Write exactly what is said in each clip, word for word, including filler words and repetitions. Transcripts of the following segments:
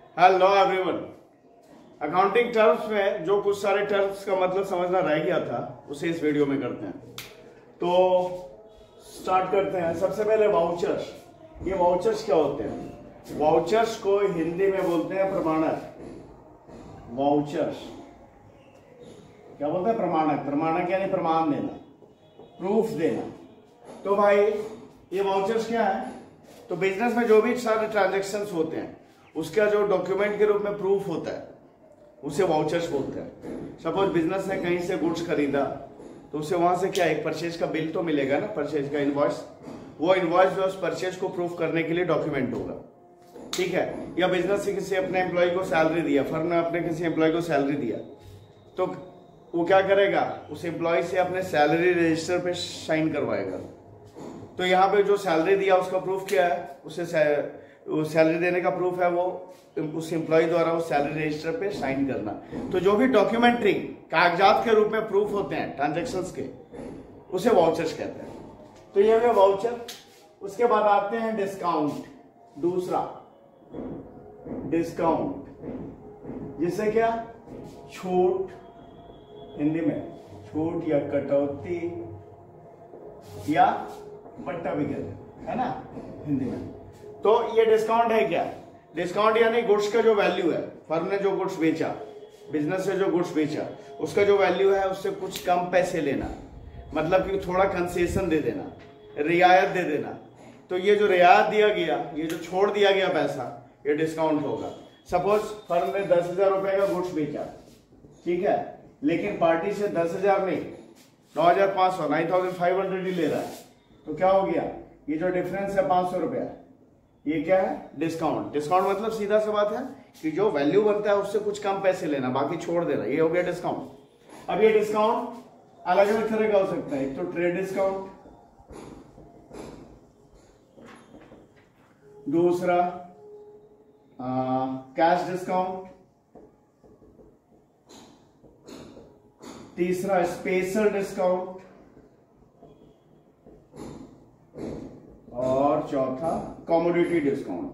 Hello everyone. Accounting terms में जो कुछ सारे टर्म्स का मतलब समझना रह गया था उसे इस वीडियो में करते हैं। तो स्टार्ट करते हैं। सबसे पहले वाउचर्स। ये वाउचर्स क्या होते हैं? वाउचर्स को हिंदी में बोलते हैं प्रमाणक। वाउचर्स क्या बोलते हैं? प्रमाणक। प्रमाणक यानी प्रमाण देना, प्रूफ देना। तो भाई ये वाउचर्स क्या है? तो बिजनेस में जो भी सारे ट्रांजेक्शन्स होते हैं उसका जो डॉक्यूमेंट के रूप में प्रूफ होता है उसे वाउचर्स बोलते हैं। सपोज बिजनेस ने कहीं से गुड्स खरीदा तो उसे वहां से क्या एक परचेज का बिल तो मिलेगा ना, परचेज का इनवॉइस। वो इनवॉइस जो उस परचेज को प्रूफ करने के लिए डॉक्यूमेंट होगा, ठीक है। या बिजनेस से किसी अपने एम्प्लॉय को सैलरी दिया, फर्म ने अपने किसी एम्प्लॉय को सैलरी दिया तो वो क्या करेगा? उस एम्प्लॉय से अपने सैलरी रजिस्टर पे साइन करवाएगा। तो यहाँ पे जो सैलरी दिया उसका प्रूफ क्या है? उसे सैलरी देने का प्रूफ है वो उस एम्प्लॉय द्वारा उस सैलरी रजिस्टर पे साइन करना। तो जो भी डॉक्यूमेंट्री कागजात के रूप में प्रूफ होते हैं ट्रांजैक्शंस के उसे वाउचर्स कहते हैं। तो ये है वाउचर। उसके बाद आते हैं डिस्काउंट। दूसरा डिस्काउंट, जिसे क्या छूट, हिंदी में छूट या कटौती या बट्टा भी कहते हैं, है ना हिंदी में। तो ये डिस्काउंट है क्या? डिस्काउंट यानी गुड्स का जो वैल्यू है, फर्म ने जो गुड्स बेचा, बिजनेस से जो गुड्स बेचा उसका जो वैल्यू है उससे कुछ कम पैसे लेना, मतलब कि थोड़ा कंसेशन दे देना, रियायत दे देना। तो ये जो रियायत दिया गया, ये जो छोड़ दिया गया पैसा, ये डिस्काउंट होगा। सपोज फर्म ने दस हजार रुपए का गुड्स बेचा, ठीक है, लेकिन पार्टी से दस हजार नहीं नौ हजार पांच सौ नाइन थाउजेंड फाइव हंड्रेड ही ले रहा है। तो क्या हो गया? ये जो डिफरेंस है पांच सौ रुपया, ये क्या है? डिस्काउंट। डिस्काउंट मतलब सीधा सा बात है कि जो वैल्यू बनता है उससे कुछ कम पैसे लेना, बाकी छोड़ देना, ये हो गया डिस्काउंट। अब ये डिस्काउंट अलग अलग तरह का हो सकता है। एक तो ट्रेड डिस्काउंट, दूसरा कैश डिस्काउंट, तीसरा स्पेशल डिस्काउंट और चौथा कमोडिटी डिस्काउंट।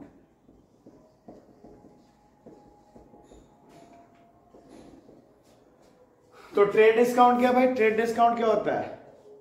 तो ट्रेड डिस्काउंट क्या भाई? ट्रेड डिस्काउंट क्या होता है?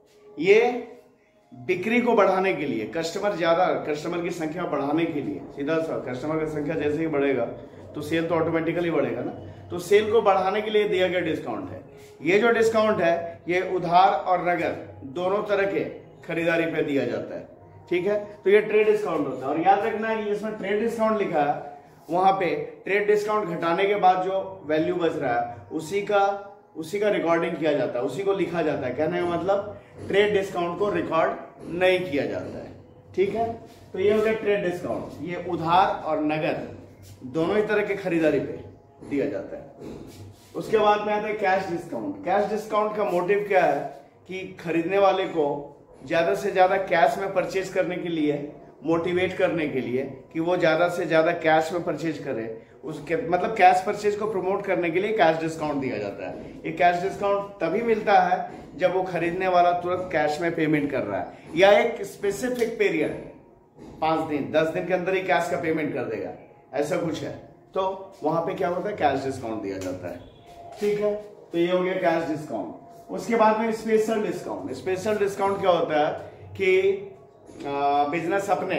ये बिक्री को बढ़ाने के लिए, कस्टमर ज्यादा, कस्टमर की संख्या बढ़ाने के लिए, सीधा सा कस्टमर की संख्या जैसे ही बढ़ेगा तो सेल तो ऑटोमेटिकली बढ़ेगा ना। तो सेल को बढ़ाने के लिए दिया गया डिस्काउंट है। ये जो डिस्काउंट है ये उधार और नगद दोनों तरह के खरीदारी पे दिया जाता है, ठीक है। तो ये ट्रेड डिस्काउंट होता है। और याद रखना है कि जिसमें ट्रेड डिस्काउंट लिखा है वहां पे ट्रेड डिस्काउंट घटाने के बाद जो वैल्यू बच रहा है उसी का उसी का रिकॉर्डिंग किया जाता है, उसी को लिखा जाता है। कहने का मतलब ट्रेड डिस्काउंट को रिकॉर्ड नहीं किया जाता है, ठीक है। तो ये हो गया ट्रेड डिस्काउंट। ये उधार और नगद दोनों ही तरह के खरीदारी पे दिया जाता है। उसके बाद में आता है कैश डिस्काउंट। कैश डिस्काउंट का मोटिव क्या है कि खरीदने वाले को ज्यादा से ज्यादा कैश में परचेज करने के लिए, मोटिवेट करने के लिए कि वो ज्यादा से ज्यादा कैश में परचेज करे, उसके मतलब कैश परचेज को प्रमोट करने के लिए कैश डिस्काउंट दिया जाता है। ये कैश डिस्काउंट तभी मिलता है जब वो खरीदने वाला तुरंत कैश में पेमेंट कर रहा है या एक स्पेसिफिक पीरियड, पांच दिन दस दिन के अंदर ही कैश का पेमेंट कर देगा, ऐसा कुछ है। तो वहां पे क्या होता है? कैश डिस्काउंट दिया जाता है, ठीक है। तो ये हो गया कैश डिस्काउंट। उसके बाद में स्पेशल डिस्काउंट। स्पेशल डिस्काउंट क्या होता है कि बिजनेस अपने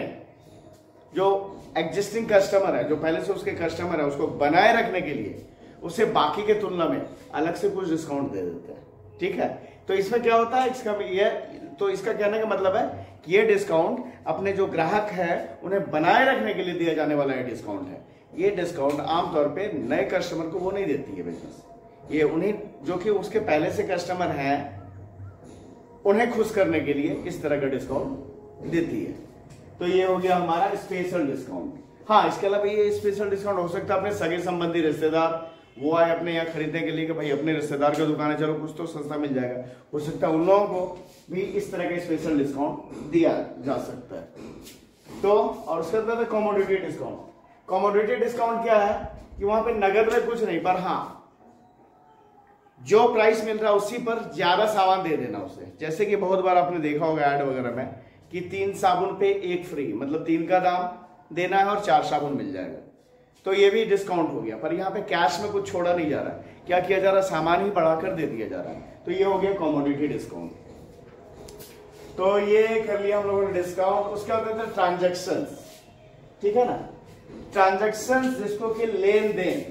जो एग्जिस्टिंग कस्टमर है, जो पहले से उसके कस्टमर है, उसको बनाए रखने के लिए उसे बाकी के तुलना में अलग से कुछ डिस्काउंट दे देते हैं, ठीक है। तो इसमें क्या होता है? इसका ये तो इसका कहने का मतलब है कि ये डिस्काउंट अपने जो ग्राहक है उन्हें बनाए रखने के लिए दिया जाने वाला ये डिस्काउंट है। ये डिस्काउंट आमतौर पे नए कस्टमर को वो नहीं देती है बिजनेस, ये उन्हें जो कि उसके पहले से कस्टमर हैं उन्हें खुश करने के लिए इस तरह का डिस्काउंट देती है। तो ये हो गया हमारा स्पेशल डिस्काउंट। हाँ, इसके अलावा ये स्पेशल डिस्काउंट हो सकता है अपने सगे संबंधी रिश्तेदार वो आए अपने यहाँ खरीदने के लिए कि भाई अपने रिश्तेदार का दुकान है, चलो कुछ तो सस्ता मिल जाएगा, हो सकता है उन लोगों को भी इस तरह का स्पेशल डिस्काउंट दिया जा सकता है। तो और उसके बाद है कमोडिटी डिस्काउंट। कमोडिटी डिस्काउंट क्या है कि वहां पे नगद में कुछ नहीं, पर हाँ जो प्राइस मिल रहा है उसी पर ज्यादा सामान दे देना उसे। जैसे कि बहुत बार आपने देखा होगा ऐड वगैरह में कि तीन साबुन पे एक फ्री, मतलब तीन का दाम देना है और चार साबुन मिल जाएगा। तो ये भी डिस्काउंट हो गया, पर यहाँ पे कैश में कुछ छोड़ा नहीं जा रहा है। क्या किया जा रहा है, सामान ही बढ़ाकर दे दिया जा रहा है। तो ये हो गया कमोडिटी डिस्काउंट। तो ये कर लिया हम लोगों ने डिस्काउंट। उसके बाद होता है ट्रांजेक्शन, ठीक है ना। ट्रांजेक्शन जिसको कि लेन देन,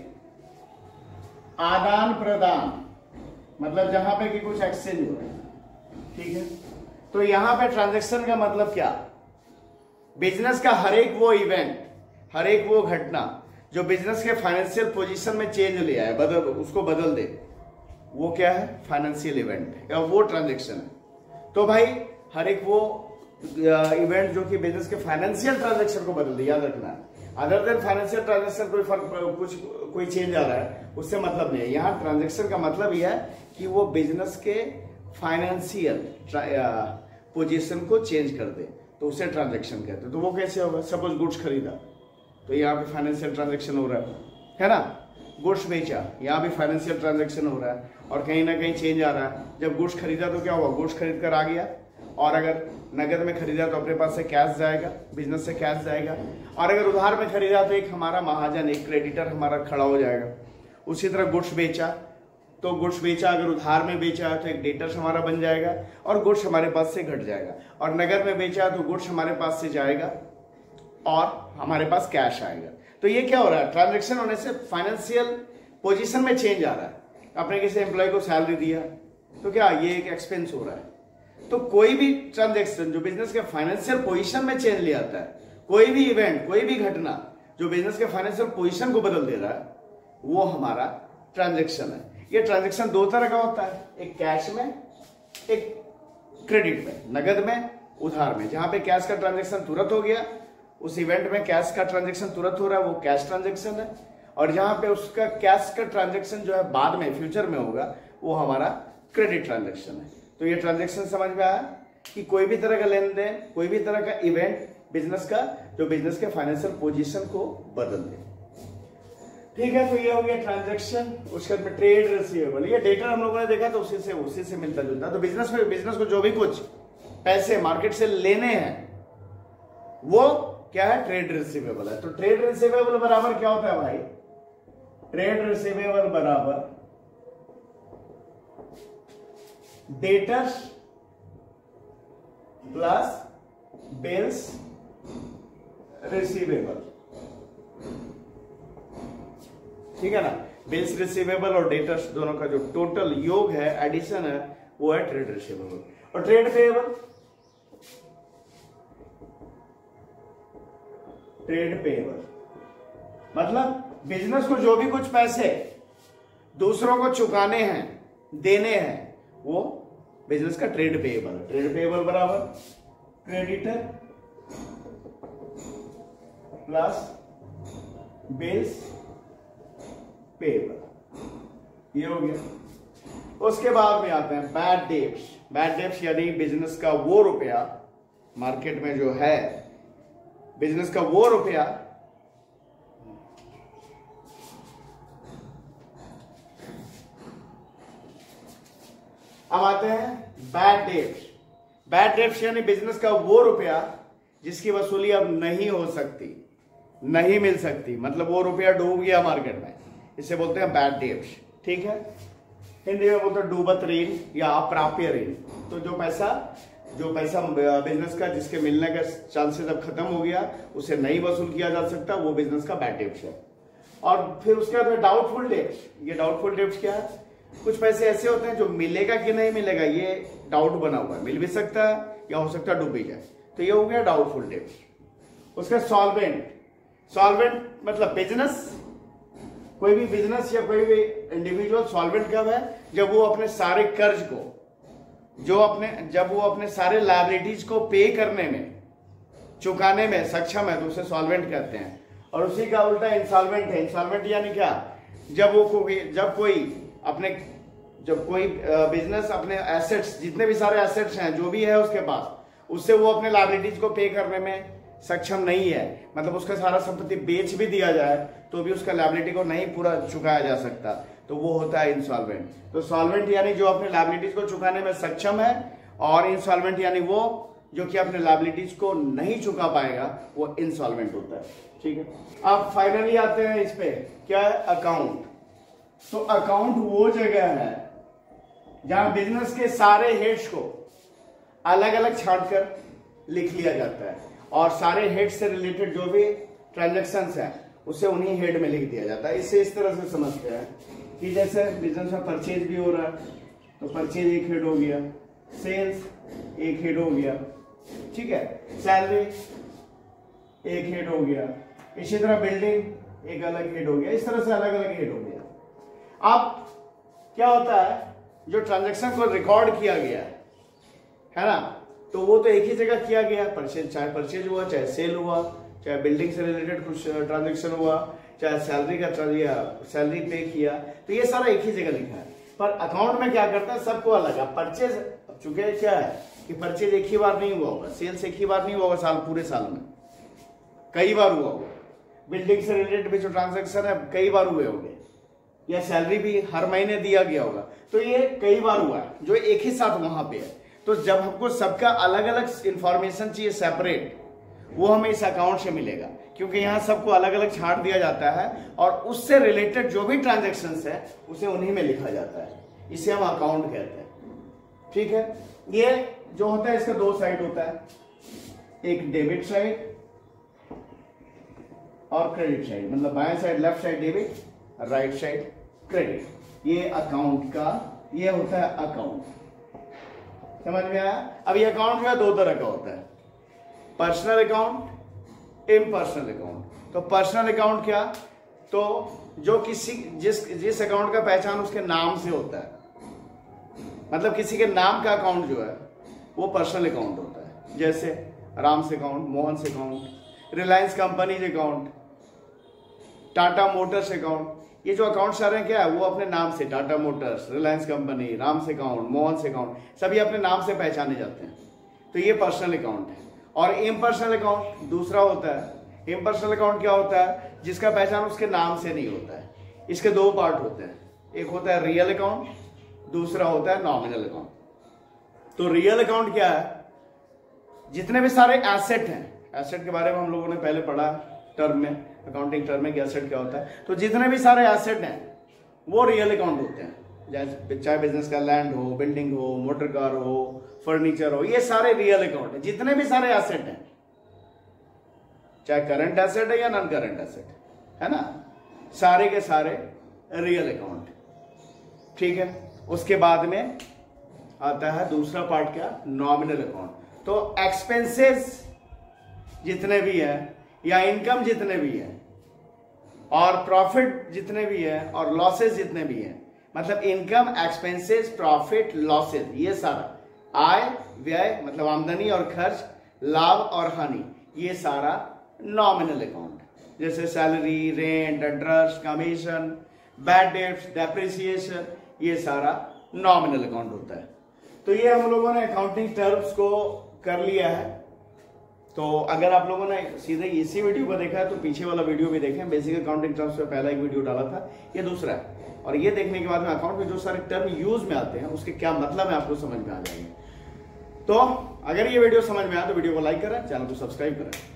आदान प्रदान, मतलब जहां पे कि कुछ एक्सचेंज हो रहा है, ठीक है। तो यहां पे ट्रांजेक्शन का मतलब क्या, बिजनेस का हर एक वो इवेंट, हर एक वो घटना जो बिजनेस के फाइनेंशियल पोजीशन में चेंज ले आए, बदल उसको बदल दे, वो क्या है, फाइनेंशियल इवेंट या वो ट्रांजेक्शन है। तो भाई हर एक वो इवेंट जो कि बिजनेस के फाइनेंशियल ट्रांजेक्शन को बदल दे, याद रखना है। अदर देन फाइनेंशियल ट्रांजेक्शन कोई फर्क कुछ कोई चेंज आ रहा है उससे मतलब नहीं है। यहाँ ट्रांजेक्शन का मतलब यह है कि वो बिजनेस के फाइनेंशियल पोजीशन को चेंज कर दे, तो उसे ट्रांजेक्शन कहते हैं। तो वो कैसे होगा, सपोज गुड्स खरीदा तो यहाँ पे फाइनेंशियल ट्रांजेक्शन हो रहा है है ना। गुड्स बेचा, यहाँ भी फाइनेंशियल ट्रांजेक्शन हो रहा है, और कहीं ना कहीं चेंज आ रहा है। जब गुड्स खरीदा तो क्या हुआ, गुड्स खरीद कर आ गया, और अगर नगद में खरीदा तो अपने पास से कैश जाएगा, बिजनेस से कैश जाएगा। और अगर उधार में खरीदा तो एक हमारा महाजन, एक क्रेडिटर हमारा खड़ा हो जाएगा। उसी तरह गुड्स बेचा तो गुड्स बेचा, अगर उधार में बेचा तो एक डेटर्स हमारा बन जाएगा और गुड्स हमारे पास से घट जाएगा। और नगद में बेचा तो गुड्स हमारे पास से जाएगा और हमारे पास कैश आएगा। तो ये क्या हो रहा है, ट्रांजेक्शन होने से फाइनेंशियल पोजीशन में चेंज आ रहा है। आपने किसी एम्प्लॉय को सैलरी दिया तो क्या ये एक एक्सपेंस हो रहा है। तो कोई भी ट्रांजेक्शन जो बिजनेस के फाइनेंशियल पोजीशन में चेंज ले आता है, कोई भी इवेंट, कोई भी घटना जो बिजनेस के फाइनेंशियल पोजीशन को बदल दे रहा है, वो हमारा ट्रांजेक्शन है। ये ट्रांजेक्शन दो तरह का होता है, एक कैश में, एक क्रेडिट में, नगद में, उधार में। जहां पे कैश का ट्रांजेक्शन तुरंत हो गया, उस इवेंट में कैश का ट्रांजेक्शन तुरंत हो रहा है, वो कैश ट्रांजेक्शन है। और जहां पे उसका कैश का ट्रांजेक्शन जो है बाद में फ्यूचर में होगा, वो हमारा क्रेडिट ट्रांजेक्शन है। तो ये ट्रांजेक्शन समझ में आया कि कोई भी तरह का लेन देन, कोई भी तरह का इवेंट बिजनेस का जो बिजनेस के फाइनेंशियल पोजीशन को बदल दे, ठीक है। तो ये हो गया ट्रांजेक्शन। उसके बाद में ट्रेड रिसीवेबल, ये डेटा हम लोगों ने देखा तो उसी से उसी से मिलता जुलता। तो बिजनेस में बिजनेस को जो भी कुछ पैसे मार्केट से लेने हैं वो क्या है, ट्रेड रिसीवेबल है। तो ट्रेड रिसीवेबल बराबर क्या होता है भाई, ट्रेड रिसीवेबल बराबर डेटर्स प्लस बिल्स रिसीवेबल, ठीक है ना। बिल्स रिसीवेबल और डेटर्स दोनों का जो टोटल योग है, एडिशन है, वो है ट्रेड रिसीवेबल। और ट्रेड पेएबल, ट्रेड पेएबल मतलब बिजनेस को जो भी कुछ पैसे दूसरों को चुकाने हैं, देने हैं, वो बिजनेस का ट्रेड पेएबल है। ट्रेड पेएबल बराबर क्रेडिटर प्लस बिल्स पेएबल, ये हो गया। उसके बाद में आते हैं बैड डेट्स। बैड डेट्स यानी बिजनेस का वो रुपया, मार्केट में जो है बिजनेस का वो रुपया अब आते हैं बैड डेट्स। बैड डेट्स यानी बिजनेस का वो रुपया जिसकी वसूली अब नहीं हो सकती, नहीं मिल सकती, मतलब वो रुपया डूब गया मार्केट में, इसे बोलते हैं बैड डेट्स, ठीक है। हिंदी में बोलते हैं डूबत ऋण या अप्राप्य ऋण। तो जो पैसा जो पैसा बिजनेस का जिसके मिलने का चांसेस अब खत्म हो गया, उसे नहीं वसूल किया जा सकता, वो बिजनेस का बैड डेट्स है। और फिर उसके बाद डाउटफुल डेट्स। ये डाउटफुल डेट्स क्या है, कुछ पैसे ऐसे होते हैं जो मिलेगा कि नहीं मिलेगा ये डाउट बना हुआ है, मिल भी सकता है या हो सकता है डूब भी जाए, तो ये हो गया डाउटफुल डेट्स। उसका सॉल्वेंट। सॉल्वेंट मतलब बिजनेस, कोई भी बिजनेस या कोई भी इंडिविजुअल सॉल्वेंट कब है, जब वो अपने सारे कर्ज को जो अपने जब वो अपने सारे लायबिलिटीज को पे करने में, चुकाने में सक्षम है, तो उसे सॉल्वेंट कहते हैं। और उसी का उल्टा इंसॉल्वेंट है। इंसॉल्वेंट यानी क्या, जब वो कोई जब कोई अपने जब कोई बिजनेस अपने एसेट्स, जितने भी सारे एसेट्स हैं जो भी है उसके पास, उससे वो अपने लायबिलिटीज को पे करने में सक्षम नहीं है, मतलब उसका सारा संपत्ति बेच भी दिया जाए तो भी उसका लायबिलिटी को नहीं पूरा चुकाया जा सकता, तो वो होता है इंसॉल्वेंट। तो सॉल्वेंट यानी जो अपने लायबिलिटीज को चुकाने में सक्षम है, और इंसॉल्वेंट यानी वो जो कि अपने लायबिलिटीज को नहीं चुका पाएगा वो इंसॉल्वेंट होता है। ठीक है, अब फाइनली आते हैं इस पे, क्या है अकाउंट। तो अकाउंट वो जगह है जहां बिजनेस के सारे हेड्स को अलग अलग छांट कर लिख लिया जाता है और सारे हेड से रिलेटेड जो भी ट्रांजेक्शन्स हैं उसे उन्हीं हेड में लिख दिया जाता है। इसे इस तरह से समझते हैं कि जैसे बिजनेस में परचेज भी हो रहा है तो परचेज एक हेड हो गया, सेल्स एक हेड हो गया, ठीक है, सैलरी एक हेड हो गया, इसी तरह बिल्डिंग एक अलग हेड हो गया, इस तरह से अलग अलग हेड हो गया। अब क्या होता है, जो ट्रांजैक्शन को रिकॉर्ड किया गया है है ना, तो वो तो एक ही जगह किया गया, परचेज चाहे परचेज हुआ, चाहे सेल हुआ, चाहे बिल्डिंग से रिलेटेड कुछ ट्रांजैक्शन हुआ, चाहे सैलरी का सैलरी पे किया, तो ये सारा एक ही जगह लिखा है। पर अकाउंट में क्या करता है, सबको अलग है। परचेज चूंकि क्या है कि परचेज एक ही बार नहीं हुआ होगा, सेल्स एक ही बार नहीं हुआ होगा साल पूरे साल में, कई बार हुआ होगा। बिल्डिंग से रिलेटेड भी जो ट्रांजेक्शन है कई बार हुए होंगे, या सैलरी भी हर महीने दिया गया होगा, तो ये कई बार हुआ है जो एक ही साथ वहां पे है। तो जब हमको सबका अलग अलग इंफॉर्मेशन चाहिए सेपरेट, वो हमें इस अकाउंट से मिलेगा, क्योंकि यहाँ सबको अलग अलग छांट दिया जाता है और उससे रिलेटेड जो भी ट्रांजेक्शन्स है उसे उन्हीं में लिखा जाता है। इसे हम अकाउंट कहते हैं। ठीक है, ये जो होता है इसका दो साइड होता है, एक डेबिट साइड और क्रेडिट साइड, मतलब बाएं side left side debit, right side credit. ये अकाउंट का ये होता है अकाउंट, समझ में आया। अब ये अकाउंट जो है दो तरह का होता है, पर्सनल अकाउंट, इम्पर्सनल अकाउंट। तो पर्सनल अकाउंट क्या, तो जो किसी जिस जिस अकाउंट का पहचान उसके नाम से होता है, मतलब किसी के नाम का अकाउंट जो है वो पर्सनल अकाउंट होता है। जैसे Ram's account, Mohan's account, Reliance company's account, Tata motors account, ये जो अकाउंट सारे हैं क्या है, वो अपने नाम से, Tata motors, Reliance company, Ram's account, Mohan's account, सभी अपने नाम से पहचाने जाते हैं। तो ये पर्सनल अकाउंट है। और इम्पर्सनल अकाउंट दूसरा होता है। इम्पर्सनल अकाउंट क्या होता है, जिसका पहचान उसके नाम से नहीं होता है। इसके दो पार्ट होते हैं, एक होता है रियल अकाउंट, दूसरा होता है नॉमिनल अकाउंट। तो रियल अकाउंट क्या है, जितने भी सारे एसेट हैं, एसेट के बारे में हम लोगों ने पहले पढ़ा टर्म में, अकाउंटिंग टर्म में कि एसेट क्या होता है। तो जितने भी सारे एसेट हैं वो रियल अकाउंट होते हैं, जैसे चाहे बिजनेस का लैंड हो, बिल्डिंग हो, मोटर कार हो, फर्नीचर हो, ये सारे रियल अकाउंट है। जितने भी सारे एसेट हैं, चाहे करंट एसेट है या नॉन करंट एसेट है ना, सारे के सारे रियल अकाउंट। ठीक है, उसके बाद में आता है दूसरा पार्ट क्या, नॉमिनल अकाउंट। तो एक्सपेंसेस जितने भी हैं या इनकम जितने भी हैं और प्रॉफिट जितने भी हैं और लॉसेस जितने भी हैं, मतलब इनकम, एक्सपेंसेस, प्रॉफिट, लॉसेस, ये सारा, आय व्यय मतलब आमदनी और खर्च, लाभ और हानि, ये सारा नॉमिनल अकाउंट। जैसे salary, rent, interest, commission, bad debts, depreciation, ये सारा नॉमिनल अकाउंट होता है। तो ये हम लोगों ने अकाउंटिंग टर्म्स को कर लिया है। तो अगर आप लोगों ने सीधे इसी वीडियो को देखा है तो पीछे वाला वीडियो भी देखें, बेसिक अकाउंटिंग टर्म्स पे पहला एक वीडियो डाला था, ये दूसरा है। और ये देखने के बाद में अकाउंट में जो सारे टर्म यूज में आते हैं उसके क्या मतलब है आपको समझ में आ जाएंगे। तो अगर ये वीडियो समझ में आया तो वीडियो को लाइक करें, चैनल को सब्सक्राइब करें।